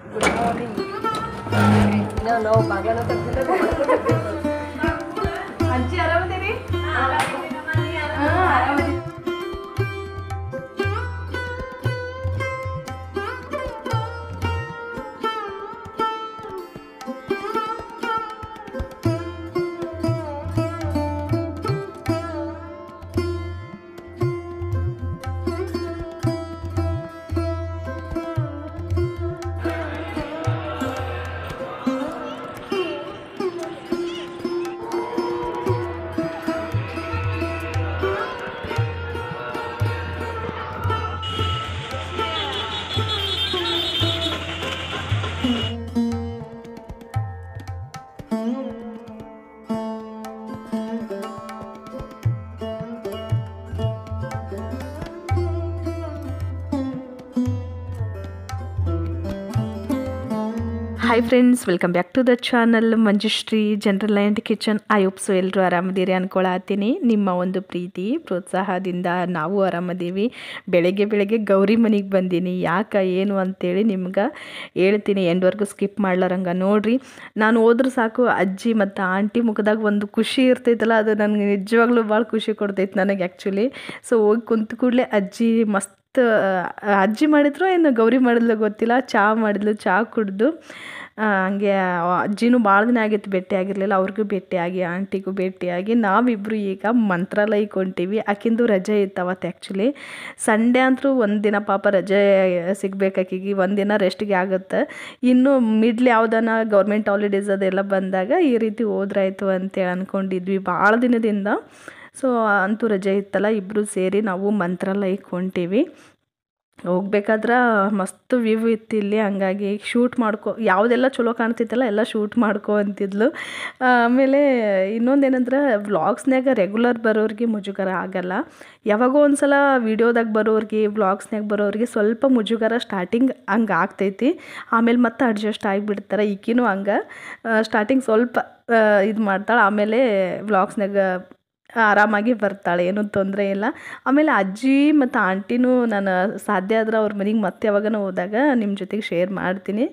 Good morning. ನಾವು ಬಾಗಿಲನ್ನ ತೆಗ್ದಿಲ್ಲ. ಅಜ್ಜಿ ಆರಾಮದೇರಿ? ಆರಾಮದಿ. Hi friends, welcome back to the channel Manjushree general and kitchen. I hope so ಎಲ್ಲರೂ ಆರಾಮದಿರಿ ಅನ್ಕೊಳತ್ತೀನಿ. ನಿಮ್ಮ ಒಂದು ಪ್ರೀತಿ ಪ್ರೋತ್ಸಾಹದಿಂದ ನಾವು ಆರಾಮದೀವಿ. ಬೆಳಗ್ಗೆ ಗೌರಿ ಮನೆಗೆ ಬಂದೀನಿ. ಯಾಕೆ ಏನು ಅಂತೇಳಿ ನಿಮ್ಗೆ ಹೇಳ್ತೀನಿ. ಎಂಡ್ವರೆಗೂ ಸ್ಕಿಪ್ ಮಾಡ್ಲಾರಂಗೆ ನೋಡಿರಿ. ನಾನು ಹೋದ್ರೆ ಸಾಕು ಅಜ್ಜಿ ಮತ್ತು ಆಂಟಿ ಮುಖದಾಗ ಒಂದು ಖುಷಿ ಇರ್ತೈತಲ್ಲ, ಅದು ನನಗೆ ನಿಜವಾಗ್ಲೂ ಭಾಳ ಖುಷಿ ಕೊಡ್ತೈತೆ ನನಗೆ ಆ್ಯಕ್ಚುಲಿ. ಸೊ ಹೋಗಿ ಕುಂತ ಕೂಡಲೇ ಅಜ್ಜಿ ಮಸ್ತ್ ಅಜ್ಜಿ ಮಾಡಿದ್ರು ಏನು ಗೌರಿ ಮಾಡಿದ್ಲು ಗೊತ್ತಿಲ್ಲ, ಚಹಾ ಮಾಡಿದ್ಲು. ಚಹಾ ಕುಡಿದು ಹಂಗೆ ಅಜ್ಜಿನೂ ಭಾಳ ದಿನ ಆಗಿತ್ತು ಭೇಟಿ ಆಗಿರಲಿಲ್ಲ. ಅವ್ರಿಗೂ ಭೇಟಿಯಾಗಿ ಆಂಟಿಗೂ ಭೇಟಿಯಾಗಿ ನಾವಿಬ್ಬರು ಈಗ ಮಂತ್ರಾಲಯಕ್ಕೆ ಹೊಂಟೀವಿ. ಆಕಿಂದು ರಜೆ ಇತ್ತು ಅವತ್ತು. ಆ್ಯಕ್ಚುಲಿ ಸಂಡೇ ಅಂತೂ ಒಂದಿನ ಪಾಪ ರಜೆ ಸಿಗ್ಬೇಕು ಆಕಿಗೆ, ಒಂದಿನ ರೆಸ್ಟಿಗೆ ಆಗುತ್ತೆ. ಇನ್ನು ಮಿಡ್ಲ್ ಯಾವುದನ್ನ ಗೌರ್ಮೆಂಟ್ ಹಾಲಿಡೇಸ್ ಅದೆಲ್ಲ ಬಂದಾಗ ಈ ರೀತಿ ಹೋದ್ರಾಯ್ತು ಅಂತೇಳಿ ಅಂದ್ಕೊಂಡಿದ್ವಿ ಭಾಳ ದಿನದಿಂದ. ಸೊ ಅಂತೂ ರಜೆ ಇತ್ತಲ್ಲ, ಇಬ್ಬರು ಸೇರಿ ನಾವು ಮಂತ್ರಾಲಯಕ್ಕೆ ಹೊಂಟೀವಿ. ಹೋಗ್ಬೇಕಾದ್ರೆ ಮಸ್ತ್ ವ್ಯೂ ಇತ್ತು ಇಲ್ಲಿ. ಹಂಗಾಗಿ ಶೂಟ್ ಯಾವುದೆಲ್ಲ ಚಲೋ ಕಾಣ್ತಿತ್ತಲ್ಲ ಎಲ್ಲ ಶೂಟ್ ಅಂತಿದ್ಲು. ಆಮೇಲೆ ಇನ್ನೊಂದೇನಂದ್ರೆ ವ್ಲಾಗ್ಸ್ನಾಗ ರೆಗ್ಯುಲರ್ ಬರೋರಿಗೆ ಮುಜುಗರ ಆಗಲ್ಲ. ಯಾವಾಗೋ ಒಂದು ಸಲ ವೀಡಿಯೋದಾಗ ಬರೋರಿಗೆ, ವ್ಲಾಗ್ಸ್ನಾಗ ಬರೋರಿಗೆ ಸ್ವಲ್ಪ ಮುಜುಗರ ಸ್ಟಾರ್ಟಿಂಗ್ ಹಂಗೆ ಆಗ್ತೈತಿ. ಆಮೇಲೆ ಮತ್ತೆ ಅಡ್ಜಸ್ಟ್ ಆಗಿಬಿಡ್ತಾರೆ. ಈಕಿನೂ ಹಂಗೆ ಸ್ಟಾರ್ಟಿಂಗ್ ಸ್ವಲ್ಪ ಇದು ಮಾಡ್ತಾಳೆ, ಆಮೇಲೆ ವ್ಲಾಗ್ಸ್ನಾಗ ಆರಾಮಾಗಿ ಬರ್ತಾಳೆ, ಏನೂ ತೊಂದರೆ ಇಲ್ಲ. ಆಮೇಲೆ ಅಜ್ಜಿ ಮತ್ತು ಆಂಟಿನೂ ನಾನು ಸಾಧ್ಯ ಆದ್ರೆ ಅವ್ರ ಮನೆಗೆ ಮತ್ತೆ ಯಾವಾಗನೂ ಹೋದಾಗ ನಿಮ್ಮ ಜೊತೆಗೆ ಶೇರ್ ಮಾಡ್ತೀನಿ.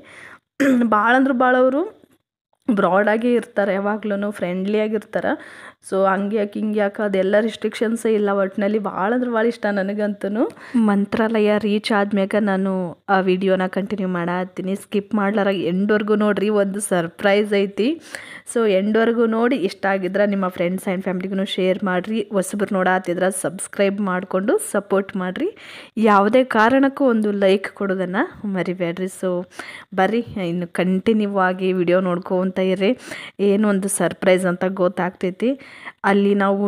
ಭಾಳ ಅಂದ್ರೆ ಭಾಳ ಅವರು ಬ್ರಾಡಾಗಿ ಇರ್ತಾರೆ, ಯಾವಾಗ್ಲೂ ಫ್ರೆಂಡ್ಲಿಯಾಗಿರ್ತಾರೆ. ಸೊ ಹಂಗೆ ಯಾಕೆ ಹಿಂಗೆ ಯಾಕೆ ಅದೆಲ್ಲ ರಿಸ್ಟ್ರಿಕ್ಷನ್ಸೇ ಇಲ್ಲ. ಒಟ್ಟಿನಲ್ಲಿ ಭಾಳ ಅಂದ್ರೆ ಭಾಳ ಇಷ್ಟ ನನಗಂತೂ. ಮಂತ್ರಾಲಯ ರೀಚ್ ಆದ್ಮ್ಯಾಗ ನಾನು ಆ ವಿಡಿಯೋನ ಕಂಟಿನ್ಯೂ ಮಾಡತ್ತೀನಿ. ಸ್ಕಿಪ್ ಮಾಡ್ಲಾರ ಎಂಡ್ವರೆಗೂ ನೋಡಿರಿ, ಒಂದು ಸರ್ಪ್ರೈಸ್ ಐತಿ. ಸೊ ಎಂಡ್ವರೆಗೂ ನೋಡಿ ಇಷ್ಟ ಆಗಿದ್ರೆ ನಿಮ್ಮ ಫ್ರೆಂಡ್ಸ್ ಆ್ಯಂಡ್ ಫ್ಯಾಮಿಲಿಗೂ ಶೇರ್ ಮಾಡಿರಿ. ಹೊಸಬ್ರು ನೋಡತ್ತಿದ್ರೆ ಸಬ್ಸ್ಕ್ರೈಬ್ ಮಾಡಿಕೊಂಡು ಸಪೋರ್ಟ್ ಮಾಡಿರಿ. ಯಾವುದೇ ಕಾರಣಕ್ಕೂ ಒಂದು ಲೈಕ್ ಕೊಡೋದನ್ನು ಮರಿಬೇಡ್ರಿ. ಸೊ ಬರ್ರಿ ಇನ್ನು ಕಂಟಿನ್ಯೂ ಆಗಿ ವಿಡಿಯೋ ನೋಡ್ಕೊಂತ ಇರ್ರಿ. ಏನು ಒಂದು ಸರ್ಪ್ರೈಸ್ ಅಂತ ಗೊತ್ತಾಗ್ತೈತಿ. ಅಲ್ಲಿ ನಾವು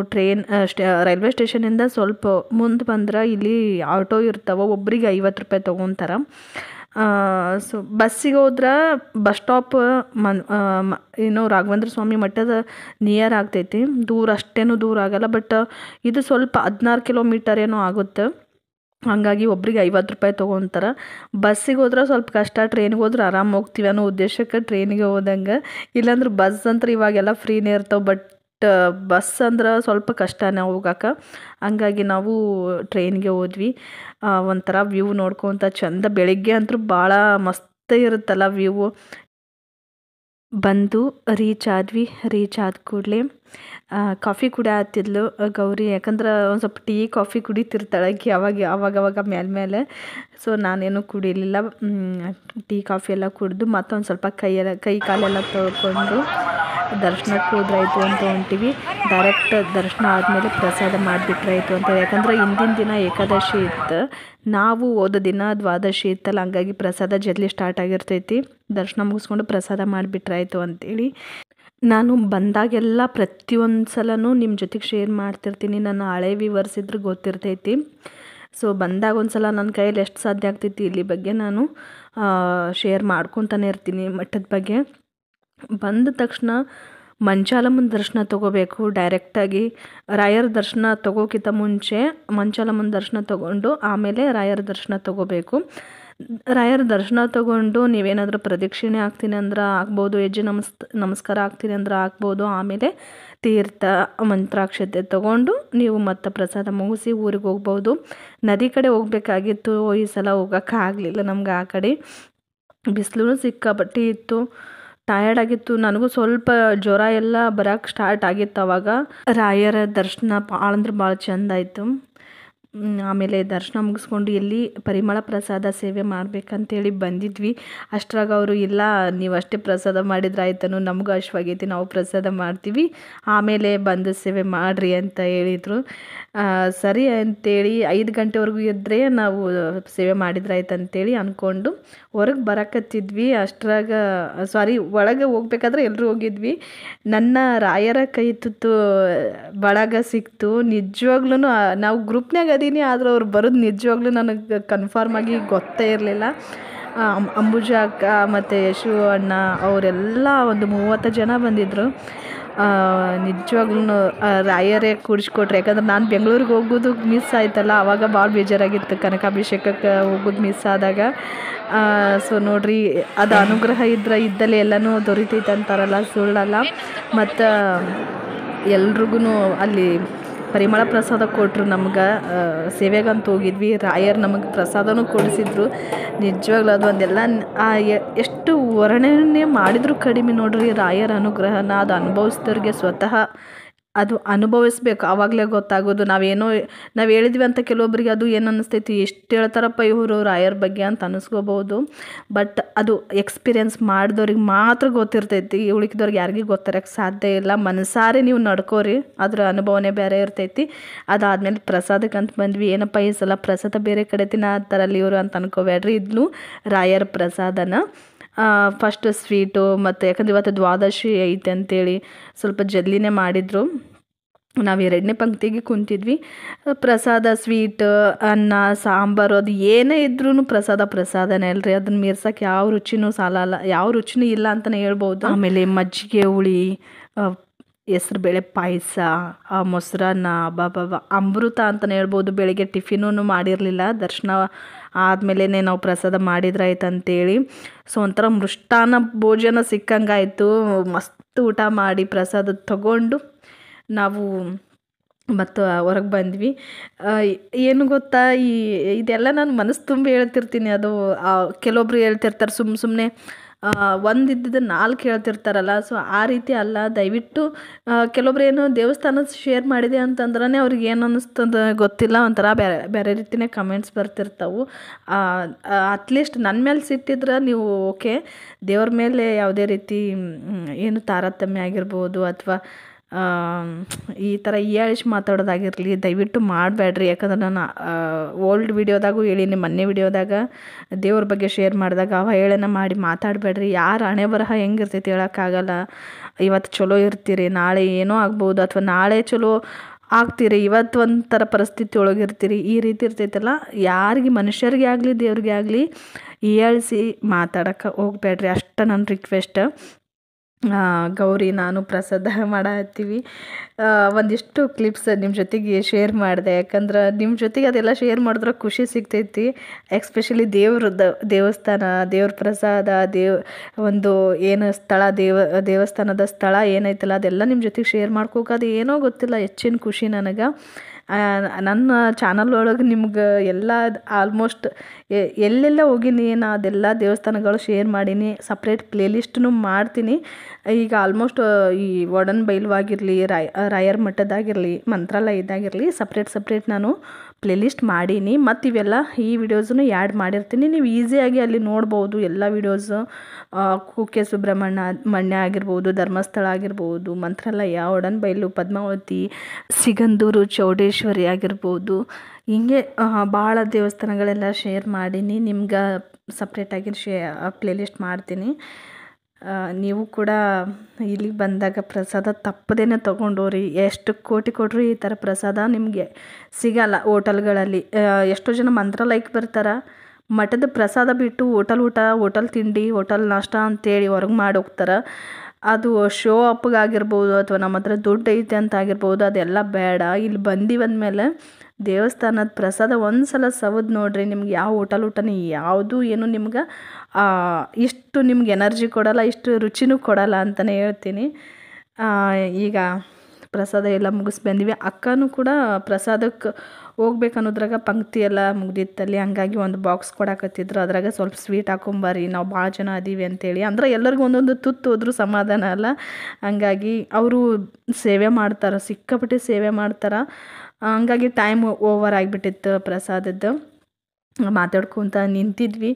ರೈಲ್ವೆ ಸ್ಟೇಷನಿಂದ ಸ್ವಲ್ಪ ಮುಂದೆ ಬಂದ್ರೆ ಇಲ್ಲಿ ಆಟೋ ಇರ್ತಾವೆ, ಒಬ್ರಿಗೆ 50 ರೂಪಾಯಿ ತೊಗೊತಾರೆ. ಸೊ ಬಸ್ಸಿಗೆ ಹೋದ್ರೆ ಬಸ್ ಸ್ಟಾಪ್ ಏನು ರಾಘವೇಂದ್ರ ಸ್ವಾಮಿ ಮಠದ ನಿಯರ್ ಆಗ್ತೈತಿ. ಅಷ್ಟೇನೂ ದೂರ ಆಗಲ್ಲ. ಬಟ್ ಇದು ಸ್ವಲ್ಪ 16 ಕಿಲೋಮೀಟರ್ ಏನೋ ಆಗುತ್ತೆ. ಹಾಗಾಗಿ ಒಬ್ರಿಗೆ 50 ರೂಪಾಯಿ ತೊಗೊತಾರೆ. ಬಸ್ಸಿಗೆ ಹೋದ್ರೆ ಸ್ವಲ್ಪ ಕಷ್ಟ, ಟ್ರೈನಿಗೆ ಹೋದ್ರೆ ಆರಾಮ ಹೋಗ್ತೀವಿ ಅನ್ನೋ ಉದ್ದೇಶಕ್ಕೆ ಟ್ರೈನಿಗೆ ಹೋದಂಗೆ. ಇಲ್ಲಾಂದ್ರೆ ಬಸ್ ಅಂದ್ರೆ ಇವಾಗೆಲ್ಲ ಫ್ರೀನೇ ಇರ್ತಾವೆ, ಬಟ್ ಬಸ್ ಅಂದ್ರೆ ಸ್ವಲ್ಪ ಕಷ್ಟನೇ ಹೋಗಕ್ಕೆ. ಹಂಗಾಗಿ ನಾವು ಟ್ರೈನ್ಗೆ ಹೋದ್ವಿ. ಒಂಥರ ವ್ಯೂ ನೋಡ್ಕೊತ ಚಂದ. ಬೆಳಿಗ್ಗೆ ಅಂತೂ ಭಾಳ ಮಸ್ತ್ ಇರುತ್ತಲ್ಲ ವ್ಯೂ. ಬಂದು ರೀಚ್ ಆದ ಕೂಡಲೇ ಕಾಫಿ ಕುಡಿಯತ್ತಿದ್ಲು ಗೌರಿ. ಯಾಕಂದ್ರೆ ಒಂದು ಸ್ವಲ್ಪ ಟೀ ಕಾಫಿ ಕುಡಿತಿರ್ತಾಳೆ ಆಕಿ ಅವಾಗವಾಗ ಮೇಲೆ. ಸೊ ನಾನೇನು ಕುಡಿಲಿಲ್ಲ. ಟೀ ಕಾಫಿ ಎಲ್ಲ ಕುಡಿದು ಮತ್ತೊಂದು ಸ್ವಲ್ಪ ಕೈ ಕಾಲೆಲ್ಲ ತೊಳ್ಕೊಂಡು ದರ್ಶನಕ್ಕೆ ಹೋದ್ರಾಯ್ತು ಅಂತ ಹೊಂಟಿವಿ. ಡೈರೆಕ್ಟ್ ದರ್ಶನ ಆದಮೇಲೆ ಪ್ರಸಾದ ಮಾಡಿಬಿಟ್ರಾಯ್ತು ಅಂತ. ಯಾಕಂದ್ರೆ ಹಿಂದಿನ ದಿನ ಏಕಾದಶಿ ಇತ್ತು, ನಾವು ಹೋದ ದಿನ ದ್ವಾದಶಿ ಇತ್ತಲ್ಲ. ಹಂಗಾಗಿ ಪ್ರಸಾದ ಜಲ್ದಿ ಸ್ಟಾರ್ಟ್ ಆಗಿರ್ತೈತಿ. ದರ್ಶನ ಮುಗಿಸ್ಕೊಂಡು ಪ್ರಸಾದ ಮಾಡಿಬಿಟ್ರಾಯ್ತು ಅಂತೇಳಿ ನಾನು ಬಂದಾಗೆಲ್ಲ ಪ್ರತಿಯೊಂದು ಸಲನೂ ನಿಮ್ಮ ಜೊತೆಗೆ ಶೇರ್ ಮಾಡ್ತಿರ್ತೀನಿ. ನನ್ನ ಹಳೆ ವ್ಯೂವರ್ಸ್ ಇದ್ರೆ ಗೊತ್ತಿರ್ತೈತಿ. ಸೊ ಬಂದಾಗ ಒಂದು ಸಲ ನನ್ನ ಕೈಯಲ್ಲಿ ಎಷ್ಟು ಸಾಧ್ಯ ಆಗ್ತೈತಿ ಇಲ್ಲಿ ಬಗ್ಗೆ ನಾನು ಶೇರ್ ಮಾಡ್ಕೊತಾನೆ ಇರ್ತೀನಿ. ಮಠದ ಬಗ್ಗೆ ಬಂದ ತಕ್ಷಣ ಮಂಚಾಲಮ್ಮನ ದರ್ಶನ ತೊಗೋಬೇಕು. ಡೈರೆಕ್ಟಾಗಿ ರಾಯರ ದರ್ಶನ ತೊಗೋಕ್ಕಿಂತ ಮುಂಚೆ ಮಂಚಾಲಮ್ಮನ ದರ್ಶನ ತೊಗೊಂಡು ಆಮೇಲೆ ರಾಯರ ದರ್ಶನ ತೊಗೋಬೇಕು. ರಾಯರ ದರ್ಶನ ತೊಗೊಂಡು ನೀವೇನಾದರೂ ಪ್ರದಕ್ಷಿಣೆ ಆಗ್ತೀನಿ ಅಂದ್ರೆ ಆಗ್ಬೋದು, ಹೆಜ್ಜೆ ನಮಸ್ಕಾರ ಆಗ್ತೀನಿ ಅಂದ್ರೆ ಆಗ್ಬೋದು. ಆಮೇಲೆ ತೀರ್ಥ ಮಂತ್ರಾಕ್ಷತೆ ತೊಗೊಂಡು ನೀವು ಮತ್ತೆ ಪ್ರಸಾದ ಮುಗಿಸಿ ಊರಿಗೆ ಹೋಗ್ಬೋದು. ನದಿ ಕಡೆ ಹೋಗ್ಬೇಕಾಗಿತ್ತು, ಈ ಸಲ ಹೋಗೋಕ್ಕಾಗಲಿಲ್ಲ ನಮ್ಗೆ ಆ ಕಡೆ. ಬಿಸಿಲು ಸಿಕ್ಕಾಪಟ್ಟೆ ಇತ್ತು. ಟಯರ್ಡ್ ಆಗಿತ್ತು. ನನಗೂ ಸ್ವಲ್ಪ ಜ್ವರ ಎಲ್ಲ ಬರೋಕ್ಕೆ ಸ್ಟಾರ್ಟ್ ಆಗಿತ್ತು ಅವಾಗ. ರಾಯರ ದರ್ಶನ ಭಾಳ ಅಂದ್ರೆ ಭಾಳ ಚೆಂದ ಆಯಿತು. ಆಮೇಲೆ ದರ್ಶನ ಮುಗಿಸ್ಕೊಂಡು ಎಲ್ಲಿ ಪರಿಮಳ ಪ್ರಸಾದ ಸೇವೆ ಮಾಡ್ಬೇಕಂತೇಳಿ ಬಂದಿದ್ವಿ. ಅಷ್ಟರಾಗ ಅವರು ಇಲ್ಲ, ನೀವು ಅಷ್ಟೇ ಪ್ರಸಾದ ಮಾಡಿದ್ರೆ ಆಯ್ತನು, ನಮಗೂ ಹಶ್ವಾಗೈತಿ, ನಾವು ಪ್ರಸಾದ ಮಾಡ್ತೀವಿ, ಆಮೇಲೆ ಬಂದು ಸೇವೆ ಮಾಡಿರಿ ಅಂತ ಹೇಳಿದರು. ಸರಿ ಅಂತೇಳಿ 5 ಗಂಟೆವರೆಗೂ ಇದ್ದರೆ ನಾವು ಸೇವೆ ಮಾಡಿದ್ರೆ ಆಯ್ತು ಅಂತೇಳಿ ಅಂದ್ಕೊಂಡು ಹೊರಗೆ ಬರಕತ್ತಿದ್ವಿ. ಅಷ್ಟರಾಗ ಒಳಗೆ ಹೋಗ್ಬೇಕಾದ್ರೆ ಎಲ್ಲರೂ ಹೋಗಿದ್ವಿ. ನನ್ನ ರಾಯರ ಕೈ ತುತ್ತು ಬಳಗ ಸಿಕ್ತು. ನಿಜವಾಗ್ಲೂ ನಾವು ಗ್ರೂಪ್ನಾಗ ಅದೀನಿ, ಆದ್ರೆ ಅವ್ರು ಬರೋದು ನಿಜವಾಗ್ಲೂ ನನಗೆ ಕನ್ಫರ್ಮ್ ಆಗಿ ಗೊತ್ತೇ ಇರಲಿಲ್ಲ. ಅಂಬುಜಾ ಅಕ್ಕ ಮತ್ತು ಯಶು ಅಣ್ಣ ಅವರೆಲ್ಲ ಒಂದು 30 ಜನ ಬಂದಿದ್ದರು. ನಿಜವಾಗ್ಲೂ ರಾಯರೇ ಕೂಡಿಸ್ಕೊಟ್ರು. ಯಾಕಂದ್ರೆ ನಾನು ಬೆಂಗಳೂರಿಗೆ ಹೋಗೋದು ಮಿಸ್ ಆಯ್ತಲ್ಲ, ಆವಾಗ ಭಾಳ ಬೇಜಾರಾಗಿತ್ತು ಕನಕಾಭಿಷೇಕಕ್ಕೆ ಹೋಗೋದು ಮಿಸ್ ಆದಾಗ. ಸೊ ನೋಡ್ರಿ, ಅದು ಅನುಗ್ರಹ ಇದ್ದಲ್ಲಿ ಎಲ್ಲನೂ ದೊರೀತೈತೆ ಅಂತಾರಲ್ಲ, ಸುಳ್ಳಲ್ಲ. ಮತ್ತು ಎಲ್ರಿಗೂ ಅಲ್ಲಿ ಪರಿಮಳ ಪ್ರಸಾದ ಕೊಟ್ಟರು ನಮ್ಗೆ. ಸೇವೆಗಂತ ಹೋಗಿದ್ವಿ, ರಾಯರು ನಮಗೆ ಪ್ರಸಾದನೂ ಕೊಡಿಸಿದ್ರು. ನಿಜವಾಗ್ಲೂ ಅದು ಒಂದೆಲ್ಲ ಎಷ್ಟು ವರ್ಣನೆ ಮಾಡಿದ್ರು ಕಡಿಮೆ ನೋಡ್ರಿ ರಾಯರ ಅನುಗ್ರಹನ. ಅದು ಅನುಭವಿಸಿದವ್ರಿಗೆ ಸ್ವತಃ ಅದು ಅನುಭವಿಸ್ಬೇಕು, ಆವಾಗಲೇ ಗೊತ್ತಾಗೋದು. ನಾವು ಹೇಳಿದ್ವಿ ಅಂತ ಕೆಲವೊಬ್ರಿಗೆ ಅದು ಏನು ಅನ್ನಿಸ್ತೈತಿ, ಎಷ್ಟು ಹೇಳ್ತಾರಪ್ಪ ಇವರು ರಾಯರ ಬಗ್ಗೆ ಅಂತ ಅನ್ನಿಸ್ಕೋಬೋದು. ಬಟ್ ಅದು ಎಕ್ಸ್ಪೀರಿಯೆನ್ಸ್ ಮಾಡಿದವ್ರಿಗೆ ಮಾತ್ರ ಗೊತ್ತಿರ್ತೈತಿ, ಉಳಿಕಿದವ್ರಿಗೆ ಯಾರಿಗೂ ಗೊತ್ತಿರೋಕ್ಕೆ ಸಾಧ್ಯ ಇಲ್ಲ. ಮನಸಾರೆ ನೀವು ನಡ್ಕೋರಿ, ಅದ್ರ ಅನುಭವನೇ ಬೇರೆ ಇರ್ತೈತಿ. ಅದಾದಮೇಲೆ ಪ್ರಸಾದಕ್ಕಂತ ಬಂದ್ವಿ. ಏನಪ್ಪ ಈ ಸಲ ಪ್ರಸಾದ ಬೇರೆ ಕಡೆ ತಿನ್ನತ್ತಾರಲ್ಲಿ ಇವರು ಅಂತ ಅನ್ಕೋಬೇಡ್ರಿ, ಇದನ್ನು ರಾಯರ ಪ್ರಸಾದನ. ಫಸ್ಟ್ ಸ್ವೀಟು, ಮತ್ತು ಯಾಕಂದ್ರೆ ಇವತ್ತು ದ್ವಾದಶಿ ಐತೆ ಅಂತೇಳಿ ಸ್ವಲ್ಪ ಜಲ್ದಿನೇ ಮಾಡಿದರು. ನಾವು 2ನೇ ಪಂಕ್ತಿಗೆ ಕುಂತಿದ್ವಿ. ಪ್ರಸಾದ ಸ್ವೀಟ್, ಅನ್ನ, ಸಾಂಬಾರು, ಅದು ಏನೇ ಇದ್ರೂ ಪ್ರಸಾದನೇ ಅಲ್ರಿ. ಅದನ್ನ ಮೀರ್ಸಕ್ಕೆ ಯಾವ ರುಚಿನೂ ಸಾಲಲ್ಲ, ಯಾವ ರುಚಿನೂ ಇಲ್ಲ ಅಂತಲೇ ಹೇಳ್ಬೋದು. ಆಮೇಲೆ ಮಜ್ಜಿಗೆ ಹುಳಿ, ಹೆಸ್ರುಬೇಳೆ ಪಾಯಸ, ಮೊಸರನ್ನ, ಅಮೃತ ಅಂತಲೇ ಹೇಳ್ಬೋದು. ಬೆಳಗ್ಗೆ ಟಿಫಿನೂ ಮಾಡಿರಲಿಲ್ಲ, ದರ್ಶನ ಆದಮೇಲೆ ನಾವು ಪ್ರಸಾದ ಮಾಡಿದ್ರಾಯ್ತು ಅಂತೇಳಿ. ಸೊ ಒಂಥರ ಮೃಷ್ಟಾನ್ನ ಭೋಜನ ಸಿಕ್ಕಂಗಾಯಿತು. ಮಸ್ತ್ ಊಟ ಮಾಡಿ ಪ್ರಸಾದ ತಗೊಂಡು ನಾವು ಮತ್ತು ಹೊರಗೆ ಬಂದ್ವಿ. ಏನು ಗೊತ್ತಾ, ಇದೆಲ್ಲ ನಾನು ಮನಸ್ಸು ತುಂಬಿ ಹೇಳ್ತಿರ್ತೀನಿ. ಅದು ಕೆಲವೊಬ್ರು ಹೇಳ್ತಿರ್ತಾರೆ ಸುಮ್ಮನೆ ಒಂದಿದ್ದ 4 ಹೇಳ್ತಿರ್ತಾರಲ್ಲ. ಸೊ ಆ ರೀತಿ ಅಲ್ಲ, ದಯವಿಟ್ಟು ಕೆಲವೊಬ್ರು ಏನು ದೇವಸ್ಥಾನದ ಶೇರ್ ಮಾಡಿದೆ ಅಂತಂದ್ರೆ ಅವ್ರಿಗೆ ಏನು ಅನ್ನಿಸ್ತದ ಗೊತ್ತಿಲ್ಲ, ಒಂಥರ ಬೇರೆ ಬೇರೆ ರೀತಿಯೇ ಕಮೆಂಟ್ಸ್ ಬರ್ತಿರ್ತಾವೆ. ಅಟ್ಲೀಸ್ಟ್ ನನ್ನ ಮೇಲೆ ಸಿಟ್ಟಿದ್ರೆ ನೀವು ಓಕೆ, ದೇವ್ರ ಮೇಲೆ ಯಾವುದೇ ರೀತಿ ಏನು ತಾರತಮ್ಯ ಆಗಿರ್ಬೋದು ಅಥವಾ ಈ ಥರ ಮಾತಾಡೋದಾಗಿರಲಿ ದಯವಿಟ್ಟು ಮಾಡಬೇಡ್ರಿ. ಯಾಕಂದ್ರೆ ನಾನು ಓಲ್ಡ್ ವಿಡಿಯೋದಾಗೂ ಹೇಳೀನಿ, ಮೊನ್ನೆ ವಿಡಿಯೋದಾಗ ದೇವ್ರ ಬಗ್ಗೆ ಶೇರ್ ಮಾಡಿದಾಗ ಅವಹೇಳನ ಮಾಡಿ ಮಾತಾಡಬೇಡ್ರಿ. ಯಾರ ಹಣೆ ಬರಹ ಹೆಂಗಿರ್ತೈತಿ ಹೇಳೋಕ್ಕಾಗಲ್ಲ. ಇವತ್ತು ಚಲೋ ಇರ್ತೀರಿ, ನಾಳೆ ಏನೋ ಆಗ್ಬೋದು, ಅಥವಾ ನಾಳೆ ಚಲೋ ಆಗ್ತೀರಿ, ಇವತ್ತು ಒಂಥರ ಪರಿಸ್ಥಿತಿ ಒಳಗಿರ್ತೀರಿ. ಈ ರೀತಿ ಇರ್ತೈತಲ್ಲ, ಯಾರಿಗೆ ಮನುಷ್ಯರಿಗೆ ಆಗಲಿ ದೇವ್ರಿಗೆ ಆಗಲಿ ಹೀಯಾಳಿಸಿ ಮಾತಾಡೋಕ್ಕೆ ಹೋಗ್ಬೇಡ್ರಿ, ಅಷ್ಟು ನನ್ನ ರಿಕ್ವೆಸ್ಟ್. ಗೌರಿ ನಾನು ಪ್ರಸಾದ ಮಾಡತ್ತೀವಿ. ಒಂದಿಷ್ಟು ಕ್ಲಿಪ್ಸ್ ನಿಮ್ಮ ಜೊತೆಗೆ ಶೇರ್ ಮಾಡಿದೆ, ಯಾಕಂದ್ರೆ ನಿಮ್ಮ ಜೊತೆಗೆ ಅದೆಲ್ಲ ಶೇರ್ ಮಾಡಿದ್ರೆ ಖುಷಿ ಸಿಗ್ತೈತಿ. ಎಕ್ಸ್ಪೆಷಲಿ ದೇವಸ್ಥಾನ, ದೇವ್ರ ಪ್ರಸಾದ, ಒಂದು ಏನು ಸ್ಥಳ, ದೇವಸ್ಥಾನದ ಸ್ಥಳ ಏನೈತಲ್ಲ ಅದೆಲ್ಲ ನಿಮ್ಮ ಜೊತೆಗೆ ಶೇರ್ ಮಾಡ್ಕೋಕೆ ಏನೋ ಗೊತ್ತಿಲ್ಲ, ಹೆಚ್ಚಿನ ಖುಷಿ ನನಗೆ. ನನ್ನ ಚಾನಲ್ ಒಳಗೆ ನಿಮ್ಗೆ ಎಲ್ಲ ಆಲ್ಮೋಸ್ಟ್ ಎಲ್ಲೆಲ್ಲ ಹೋಗೀನಿ ನಾನು ಅದೆಲ್ಲ ದೇವಸ್ಥಾನಗಳು ಶೇರ್ ಮಾಡೀನಿ. ಸಪ್ರೇಟ್ ಪ್ಲೇಲಿಸ್ಟನ್ನು ಮಾಡ್ತೀನಿ. ಈಗ ಆಲ್ಮೋಸ್ಟ್ ಈ ವಡನ್ ಬೈಲ್ವಾಗಿರಲಿ, ರಾಯರ ಮಠದಾಗಿರಲಿ, ಮಂತ್ರಾಲಯದಾಗಿರಲಿ ಸಪ್ರೇಟ್ ನಾನು ಪ್ಲೇಲಿಸ್ಟ್ ಮಾಡೀನಿ. ಮತ್ತು ಇವೆಲ್ಲ ಈ ವಿಡಿಯೋಸನ್ನು ಆ್ಯಡ್ ಮಾಡಿರ್ತೀನಿ, ನೀವು ಈಸಿಯಾಗಿ ಅಲ್ಲಿ ನೋಡ್ಬೋದು ಎಲ್ಲ ವಿಡಿಯೋಸು. ಕುಕ್ಕೆ ಸುಬ್ರಹ್ಮಣ್ಯ ಆಗಿರ್ಬೋದು, ಧರ್ಮಸ್ಥಳ ಆಗಿರ್ಬೋದು, ಮಂತ್ರಾಲಯ, ವಡನ್ ಬೈಲು, ಪದ್ಮಾವತಿ, ಸಿಗಂದೂರು, ಚೌಡೇಶ್ವರಿ ಆಗಿರ್ಬೋದು. ಹಿಂಗೆ ಭಾಳ ದೇವಸ್ಥಾನಗಳೆಲ್ಲ ಶೇರ್ ಮಾಡೀನಿ. ನಿಮ್ಗೆ ಸಪ್ರೇಟಾಗಿ ಪ್ಲೇಲಿಸ್ಟ್ ಮಾಡ್ತೀನಿ. ನೀವು ಕೂಡ ಇಲ್ಲಿಗೆ ಬಂದಾಗ ಪ್ರಸಾದ ತಪ್ಪದೇ ತೊಗೊಂಡೋರಿ. ಎಷ್ಟು ಕೋಟಿ ಕೊಟ್ಟರು ಈ ಥರ ಪ್ರಸಾದ ನಿಮಗೆ ಸಿಗಲ್ಲ ಹೋಟೆಲ್ಗಳಲ್ಲಿ. ಎಷ್ಟೋ ಜನ ಮಂತ್ರಾಲಯಕ್ಕೆ ಬರ್ತಾರೆ, ಮಠದ ಪ್ರಸಾದ ಬಿಟ್ಟು ಹೋಟೆಲ್ ತಿಂಡಿ, ಹೋಟೆಲ್ ನಾಷ್ಟ ಅಂತೇಳಿ ಹೊರಗೆ ಮಾಡಿ ಹೋಗ್ತಾರೆ. ಅದು ಶೋ ಅಪ್ಗಾಗಿರ್ಬೋದು ಅಥವಾ ನಮ್ಮ ಹತ್ರ ದುಡ್ಡು ಐತೆ ಅಂತ ಆಗಿರ್ಬೋದು, ಅದೆಲ್ಲ ಬೇಡ. ಇಲ್ಲಿ ಬಂದಿವಂದಮೇಲೆ ದೇವಸ್ಥಾನದ ಪ್ರಸಾದ ಒಂದು ಸಲ ಸವದು ನೋಡ್ರಿ, ನಿಮ್ಗೆ ಯಾವ ಊಟನೂ ಯಾವುದು ಏನು ನಿಮ್ಗೆ ಇಷ್ಟು ನಿಮ್ಗೆ ಎನರ್ಜಿ ಕೊಡಲ್ಲ, ಇಷ್ಟು ರುಚಿನೂ ಕೊಡಲ್ಲ ಅಂತಲೇ ಹೇಳ್ತೀನಿ. ಈಗ ಪ್ರಸಾದ ಎಲ್ಲ ಮುಗಿಸಿ ಬಂದ್ವಿ. ಅಕ್ಕನೂ ಕೂಡ ಪ್ರಸಾದಕ್ಕೆ ಹೋಗ್ಬೇಕು ಅನ್ನೋದ್ರಾಗ ಪಂಕ್ತಿ ಎಲ್ಲ ಮುಗ್ದಿತ್ತಲ್ಲಿ, ಹಂಗಾಗಿ ಒಂದು ಬಾಕ್ಸ್ ಕೊಡಾಕತ್ತಿದ್ರು. ಅದ್ರಾಗ ಸ್ವಲ್ಪ ಸ್ವೀಟ್ ಹಾಕೊಂಬರ್ರಿ, ನಾವು ಭಾಳ ಜನ ಅದೀವಿ ಅಂತೇಳಿ. ಅಂದ್ರೆ ಎಲ್ಲರಿಗೂ ಒಂದೊಂದು ತುತ್ತು ಹೋದ್ರೂ ಸಮಾಧಾನ ಅಲ್ಲ. ಹಂಗಾಗಿ ಅವರು ಸೇವೆ ಮಾಡ್ತಾರೆ, ಸಿಕ್ಕಾಪಟ್ಟೆ ಸೇವೆ ಮಾಡ್ತಾರೆ. ಹಂಗಾಗಿ ಟೈಮ್ ಓವರ್ ಆಗಿಬಿಟ್ಟಿತ್ತು ಪ್ರಸಾದದ್ದು. ಮಾತಾಡ್ಕೊತ ನಿಂತಿದ್ವಿ.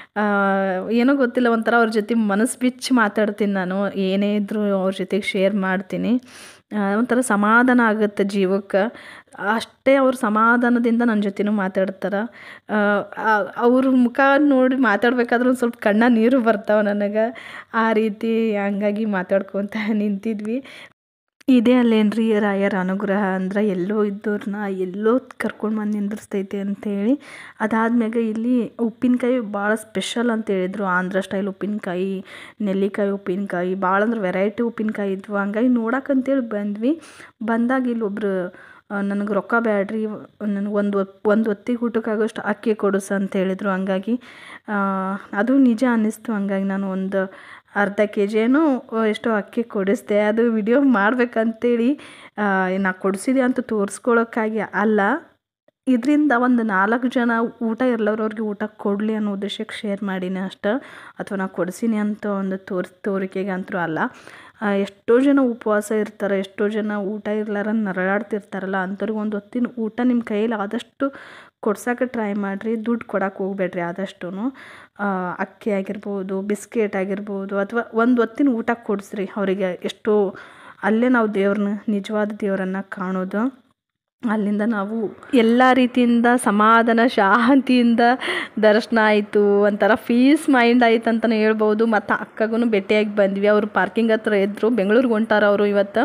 ಏನೋ ಗೊತ್ತಿಲ್ಲ, ಒಂಥರ ಅವ್ರ ಜೊತೆ ಮನಸ್ಸು ಬಿಚ್ಚಿ ಮಾತಾಡ್ತೀನಿ ನಾನು. ಏನೇ ಇದ್ದರೂ ಅವ್ರ ಜೊತೆಗೆ ಶೇರ್ ಮಾಡ್ತೀನಿ. ಒಂಥರ ಸಮಾಧಾನ ಆಗುತ್ತೆ ಜೀವಕ್ಕೆ. ಅಷ್ಟೇ ಅವ್ರು ಸಮಾಧಾನದಿಂದ ನನ್ನ ಜೊತೆನೂ ಮಾತಾಡ್ತಾರೆ. ಅವ್ರ ಮುಖ ನೋಡಿ ಮಾತಾಡ್ಬೇಕಾದ್ರೆ ಒಂದು ಸ್ವಲ್ಪ ಕಣ್ಣ ನೀರು ಬರ್ತಾವೆ ನನಗೆ. ಆ ರೀತಿ ಹಂಗಾಗಿ ಮಾತಾಡ್ಕೊತ ನಿಂತಿದ್ವಿ. ಇದೇ ಅಲ್ಲೇನ್ರಿ ರಾಯರ ಅನುಗ್ರಹ ಅಂದ್ರೆ, ಎಲ್ಲೋ ಇದ್ದವ್ರನ್ನ ಎಲ್ಲೋ ಕರ್ಕೊಂಡು ಬಂದು ನಿಂದಿರ್ತೈತೆ ಅಂಥೇಳಿ. ಅದಾದ್ಮ್ಯಾಗ ಇಲ್ಲಿ ಉಪ್ಪಿನಕಾಯಿ ಭಾಳ ಸ್ಪೆಷಲ್ ಅಂತ ಹೇಳಿದ್ರು. ಆಂಧ್ರ ಸ್ಟೈಲ್ ಉಪ್ಪಿನಕಾಯಿ, ನೆಲ್ಲಿಕಾಯಿ ಉಪ್ಪಿನಕಾಯಿ, ಭಾಳ ಅಂದ್ರೆ ವೆರೈಟಿ ಉಪ್ಪಿನಕಾಯಿ ಇದ್ವು. ಹಂಗಾಗಿ ನೋಡಕ್ಕಂತೇಳಿ ಬಂದ್ವಿ. ಬಂದಾಗ ಇಲ್ಲೊಬ್ರು ನನಗೆ ರೊಕ್ಕ ಬೇಡ್ರಿ, ನನಗೆ ಒಂದು ಹೊತ್ತಿಗೆ ಊಟಕ್ಕಾಗೋಷ್ಟು ಅಕ್ಕಿ ಕೊಡಿಸು ಅಂತ ಹೇಳಿದರು. ಹಂಗಾಗಿ ಅದು ನಿಜ ಅನ್ನಿಸ್ತು. ಹಂಗಾಗಿ ನಾನು ಒಂದು ಅರ್ಧ kg ಏನೋ ಎಷ್ಟೋ ಅಕ್ಕಿ ಕೊಡಿಸ್ದೆ. ಅದು ವಿಡಿಯೋ ಮಾಡ್ಬೇಕಂತೇಳಿ ನಾ ಕೊಡಿಸಿದೆ ಅಂತ ತೋರಿಸ್ಕೊಳ್ಳೋಕ್ಕಾಗಿ ಅಲ್ಲ, ಇದರಿಂದ ಒಂದು 4 ಜನ ಊಟ ಇರಲ್ಲವ್ರವ್ರಿಗೆ ಊಟ ಕೊಡಲಿ ಅನ್ನೋ ಉದ್ದೇಶಕ್ಕೆ ಶೇರ್ ಮಾಡೀನಿ ಅಷ್ಟೆ. ಅಥವಾ ನಾ ಕೊಡಿಸೀನಿ ಅಂತ ಒಂದು ತೋರಿಕೆಗೆ ಅಂತೂ ಅಲ್ಲ. ಎಷ್ಟೋ ಜನ ಉಪವಾಸ ಇರ್ತಾರೆ, ಎಷ್ಟೋ ಜನ ಊಟ ಇರ್ಲಾರ ನರಳಾಡ್ತಿರ್ತಾರಲ್ಲ, ಅಂಥವ್ರಿಗೆ ಒಂದು ಹೊತ್ತಿನ ಊಟ ನಿಮ್ಮ ಕೈಯಲ್ಲಿ ಆದಷ್ಟು ಕೊಡ್ಸೋಕೆ ಟ್ರೈ ಮಾಡಿರಿ. ದುಡ್ಡು ಕೊಡೋಕೆ ಹೋಗ್ಬೇಡ್ರಿ ಆದಷ್ಟು. ಅಕ್ಕಿ ಆಗಿರ್ಬೋದು, ಬಿಸ್ಕೆಟ್ ಆಗಿರ್ಬೋದು, ಅಥವಾ ಒಂದು ಹೊತ್ತಿನ ಊಟ ಕೊಡಿಸ್ರಿ ಅವರಿಗೆ. ಎಷ್ಟೋ ಅಲ್ಲೇ ನಾವು ದೇವ್ರನ್ನ, ನಿಜವಾದ ದೇವರನ್ನು ಕಾಣೋದು. ಅಲ್ಲಿಂದ ನಾವು ಎಲ್ಲ ರೀತಿಯಿಂದ ಸಮಾಧಾನ ಶಾಂತಿಯಿಂದ ದರ್ಶನ ಆಯಿತು. ಒಂಥರ ಪೀಸ್ ಮೈಂಡ್ ಆಯ್ತು ಅಂತಲೇ ಹೇಳ್ಬೋದು. ಮತ್ತು ಅಕ್ಕಗೂ ಭೇಟಿಯಾಗಿ ಬಂದ್ವಿ. ಅವರು ಪಾರ್ಕಿಂಗ್ ಹತ್ರ ಇದ್ದರು, ಬೆಂಗಳೂರಿಗೆ ಹೊಂಟಾರ ಅವರು ಇವತ್ತು.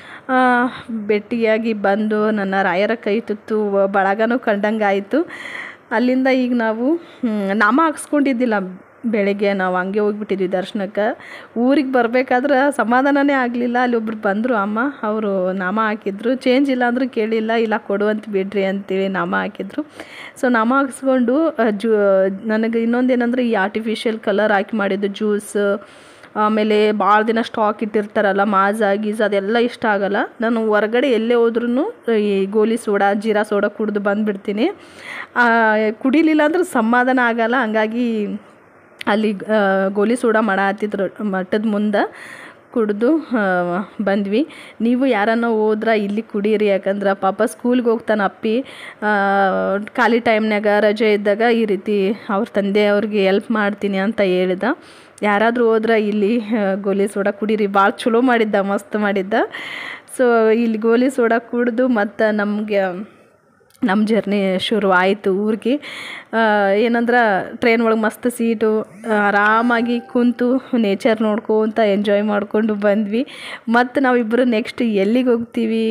ಭೇಟಿಯಾಗಿ ಬಂದು ನನ್ನ ರಾಯರ ಕೈ ತುತ್ತು ಬಳಗನೂ ಕಂಡಂಗೆ ಆಯಿತು. ಅಲ್ಲಿಂದ ಈಗ ನಾವು ನಾಮ ಹಾಕ್ಸ್ಕೊಂಡಿದ್ದಿಲ್ಲ. ಬೆಳಗ್ಗೆ ನಾವು ಹಂಗೆ ಹೋಗ್ಬಿಟ್ಟಿದ್ವಿ ದರ್ಶನಕ್ಕೆ. ಊರಿಗೆ ಬರಬೇಕಾದ್ರೆ ಸಮಾಧಾನನೇ ಆಗಲಿಲ್ಲ. ಅಲ್ಲಿ ಒಬ್ರು ಬಂದರು ಅಮ್ಮ, ಅವರು ನಾಮ ಹಾಕಿದ್ರು. ಚೇಂಜ್ ಇಲ್ಲ ಅಂದರೂ ಕೇಳಿಲ್ಲ, ಇಲ್ಲ ಕೊಡುವಂತ ಬಿಡ್ರಿ ಅಂತೇಳಿ ನಾಮ ಹಾಕಿದ್ರು. ಸೊ ನಾಮ ಹಾಕ್ಸ್ಕೊಂಡು ನನಗೆ ಇನ್ನೊಂದೇನೆಂದರೆ, ಈ ಆರ್ಟಿಫಿಷಿಯಲ್ ಕಲರ್ ಹಾಕಿ ಮಾಡಿದ್ದು ಜ್ಯೂಸ್, ಆಮೇಲೆ ಭಾಳ ದಿನ ಸ್ಟಾಕ್ ಇಟ್ಟಿರ್ತಾರಲ್ಲ ಮಾಜಾ ಗೀಜಾ, ಅದೆಲ್ಲ ಇಷ್ಟ ಆಗೋಲ್ಲ. ನಾನು ಹೊರಗಡೆ ಎಲ್ಲೇ ಹೋದ್ರೂ ಈ ಗೋಲಿ ಸೋಡಾ, ಜೀರಾ ಸೋಡಾ ಕುಡಿದು ಬಂದುಬಿಡ್ತೀನಿ. ಕುಡಿಲಿಲ್ಲ ಅಂದ್ರೆ ಸಮಾಧಾನ ಆಗೋಲ್ಲ. ಹಂಗಾಗಿ ಅಲ್ಲಿ ಗೋಲಿ ಸೋಡಾ ಮಾಡತ್ತಿದ್ರು ಮಠದ ಮುಂದೆ, ಕುಡಿದು ಬಂದ್ವಿ. ನೀವು ಯಾರನ್ನ ಹೋದ್ರೆ ಇಲ್ಲಿ ಕುಡೀರಿ. ಯಾಕಂದ್ರೆ ಪಾಪ ಸ್ಕೂಲ್ಗೆ ಹೋಗ್ತಾನೆ ಅಪ್ಪಿ. ಖಾಲಿ ಟೈಮ್ನಾಗ ರಜೆ ಇದ್ದಾಗ ಈ ರೀತಿ ಅವ್ರ ತಂದೆ ಅವ್ರಿಗೆ ಹೆಲ್ಪ್ ಮಾಡ್ತೀನಿ ಅಂತ ಹೇಳಿದ. ಯಾರಾದರೂ ಹೋದ್ರೆ ಇಲ್ಲಿ ಗೋಲಿ ಸೋಡಾ ಕುಡೀರಿ, ಭಾಳ ಚಲೋ ಮಾಡಿದ್ದ, ಮಸ್ತ್ ಮಾಡಿದ್ದ. ಸೊ ಇಲ್ಲಿ ಗೋಲಿ ಸೋಡಾ ಕುಡಿದು ಮತ್ತು ನಮ್ಮ ಜರ್ನಿ ಶುರು ಆಯಿತು ಊರಿಗೆ. ಏನಂದ್ರೆ ಟ್ರೈನ್ ಒಳಗೆ ಮಸ್ತ್ ಸೀಟು, ಆರಾಮಾಗಿ ಕುಂತು ನೇಚರ್ ನೋಡ್ಕೊತ ಎಂಜಾಯ್ ಮಾಡಿಕೊಂಡು ಬಂದ್ವಿ. ಮತ್ತು ನಾವಿಬ್ಬರು ನೆಕ್ಸ್ಟ್ ಎಲ್ಲಿಗೆ ಹೋಗ್ತೀವಿ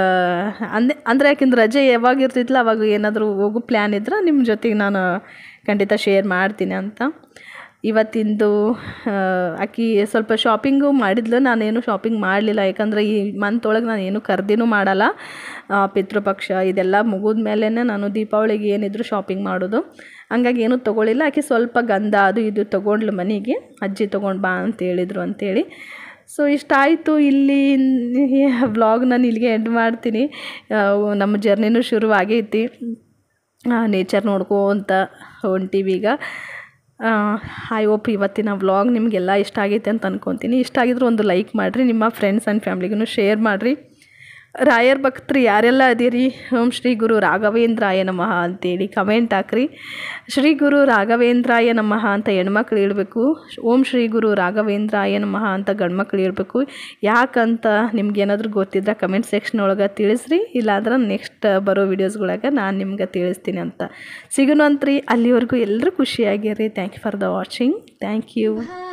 ಅಂದರೆ ಯಾಕೆಂದ್ರೆ ರಜೆ ಯಾವಾಗ ಇರ್ತಿತ್ತಲ್ಲ ಅವಾಗ ಏನಾದರೂ ಹೋಗೋ ಪ್ಲ್ಯಾನ್ ಇದ್ರೆ ನಿಮ್ಮ ಜೊತೆಗೆ ನಾನು ಖಂಡಿತ ಶೇರ್ ಮಾಡ್ತೀನಿ ಅಂತ. ಇವತ್ತಿಂದು ಆಕಿ ಸ್ವಲ್ಪ ಶಾಪಿಂಗು ಮಾಡಿದ್ಲು. ನಾನೇನು ಶಾಪಿಂಗ್ ಮಾಡಲಿಲ್ಲ, ಯಾಕಂದರೆ ಈ ಮಂತ್ ಒಳಗೆ ನಾನು ಏನು ಖರೀದಿನೂ ಮಾಡಲ್ಲ. ಪಿತೃಪಕ್ಷ ಇದೆಲ್ಲ ಮುಗಿದ ಮೇಲೇ ನಾನು ದೀಪಾವಳಿಗೆ ಏನಿದ್ರು ಶಾಪಿಂಗ್ ಮಾಡೋದು. ಹಂಗಾಗಿ ಏನೂ ತೊಗೊಳ್ಳಿಲ್ಲ. ಆಕೆ ಸ್ವಲ್ಪ ಗಂಧ ಅದು ಇದು ತೊಗೊಂಡ್ಲು ಮನೆಗೆ, ಅಜ್ಜಿ ತೊಗೊಂಡು ಬಾ ಅಂತ ಹೇಳಿದರು ಅಂತೇಳಿ. ಸೊ ಇಷ್ಟ ಆಯಿತು. ಇಲ್ಲಿ ವ್ಲಾಗ್ ನಾನು ಇಲ್ಲಿಗೆ ಎಂಡ್ ಮಾಡ್ತೀನಿ. ನಮ್ಮ ಜರ್ನಿನೂ ಶುರುವಾಗೈತಿ. ನೇಚರ್ ನೋಡ್ಕೊಂತ ಹೊಂಟೀವಿ ಈಗ. ಐ ಹೋಪ್ ಇವತ್ತಿನ ವ್ಲಾಗ್ ನಿಮಗೆಲ್ಲ ಇಷ್ಟ ಆಗೈತೆ ಅಂತ ಅಂದ್ಕೊತೀನಿ. ಇಷ್ಟ ಆಗಿದ್ರೆ ಒಂದು ಲೈಕ್ ಮಾಡಿರಿ, ನಿಮ್ಮ ಫ್ರೆಂಡ್ಸ್ ಆ್ಯಂಡ್ ಫ್ಯಾಮ್ಲಿಗೂ ಶೇರ್ ಮಾಡಿರಿ. ರಾಯರ್ ಭಕ್ತರು ಯಾರೆಲ್ಲ ಅದೀರಿ, ಓಂ ಶ್ರೀ ಗುರು ರಾಘವೇಂದ್ರಾಯ ನಮಃ ಅಂತೇಳಿ ಕಮೆಂಟ್ ಹಾಕ್ರಿ. ಶ್ರೀ ಗುರು ರಾಘವೇಂದ್ರಾಯ ನಮಃ ಅಂತ ಹೆಣ್ಮಕ್ಳು ಹೇಳ್ಬೇಕು, ಓಂ ಶ್ರೀ ಗುರು ರಾಘವೇಂದ್ರಾಯ ನಮಃ ಅಂತ ಗಂಡ್ಮಕ್ಳು ಹೇಳ್ಬೇಕು. ಯಾಕಂತ ನಿಮ್ಗೇನಾದರೂ ಗೊತ್ತಿದ್ರೆ ಕಮೆಂಟ್ ಸೆಕ್ಷನ್ ಒಳಗೆ ತಿಳಿಸ್ರಿ. ಇಲ್ಲಾಂದ್ರೆ ನೆಕ್ಸ್ಟ್ ಬರೋ ವೀಡಿಯೋಸ್ಗಳಾಗ ನಾನು ನಿಮ್ಗೆ ತಿಳಿಸ್ತೀನಿ ಅಂತ. ಸಿಗೋಣಂತ್ರಿ. ಅಲ್ಲಿವರೆಗೂ ಎಲ್ಲರೂ ಖುಷಿಯಾಗಿರ್ರಿ. Thank you for the watching. Thank you.